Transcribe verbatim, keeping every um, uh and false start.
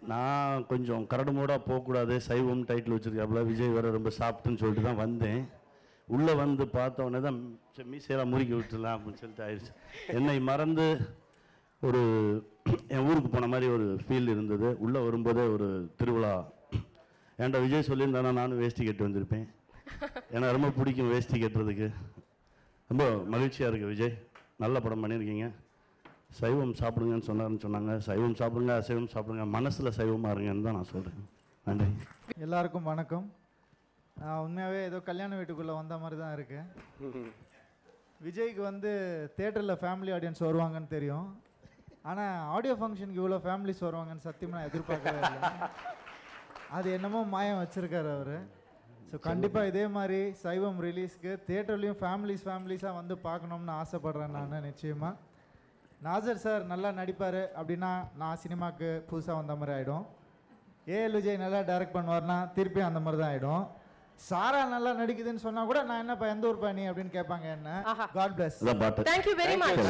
நான் கொஞ்சம் கரடு மூடாக போகக்கூடாது, சைவம் டைட்டில் வச்சுருக்காப்புல, விஜய் வேறு ரொம்ப சாப்பிட்டுன்னு சொல்லிட்டு தான் வந்தேன். உள்ளே வந்து பார்த்தோன்னே தான் மீசையெல்லாம் முறுக்கி விட்டுலாம் அப்படின்னு சொல்லிட்டு ஆயிடுச்சு. என்னை மறந்து ஒரு என் ஊருக்கு போன மாதிரி ஒரு ஃபீல் இருந்தது. உள்ளே வரும்போதே ஒரு திருவிழா. ஏன்டா விஜய் சொல்லியிருந்தானா நானும் வேஷ்டி கட்டி வந்திருப்பேன். ஏன்னா ரொம்ப பிடிக்கும் வேஷ்டி கட்டுறதுக்கு. ரொம்ப மகிழ்ச்சியாக இருக்குது விஜய், நல்ல படம் பண்ணியிருக்கீங்க. சைவம் சாப்பிடுங்கன்னு சொன்னார்னு சொன்னாங்க. சைவம் சாப்பிடுங்க, அசைவம் சாப்பிடுங்க, மனசில் சைவமாக இருங்கன்னு தான் நான் சொல்கிறேன். நன்றி. எல்லாருக்கும் வணக்கம். உண்மையாகவே ஏதோ கல்யாண வீட்டுக்குள்ளே வந்த மாதிரி தான் இருக்குது. விஜய்க்கு வந்து தேட்டரில் ஃபேமிலி ஆடியன்ஸ் வருவாங்கன்னு தெரியும். ஆனால் ஆடியோ ஃபங்க்ஷனுக்கு இவ்வளோ ஃபேமிலிஸ் வருவாங்கன்னு சத்தியமாக நான் எதிர்பார்க்கவே இல்லை. அது என்னமோ மாயம் வச்சுருக்காரு அவர். ஸோ கண்டிப்பாக இதே மாதிரி சைவம் ரிலீஸ்க்கு தேட்டர்லேயும் ஃபேமிலிஸ் ஃபேமிலிஸாக வந்து பார்க்கணும்னு ஆசைப்பட்றேன் நான். நிச்சயமாக நாசர் சார் நல்லா நடிப்பார் அப்படின்னா நான் சினிமாவுக்கு புதுசாக வந்த மாதிரி ஆகிடும். ஏஎல் விஜய் நல்லா டைரக்ட் பண்ணுவார்னா திருப்பி அந்த மாதிரி தான் ஆகிடும். சாரா நல்லா நடிக்குதுன்னு சொன்னால் கூட நான் என்னப்பா எந்த ஊர் பண்ணி அப்படின்னு கேட்பாங்க என்ன. God bless. Thank you very much.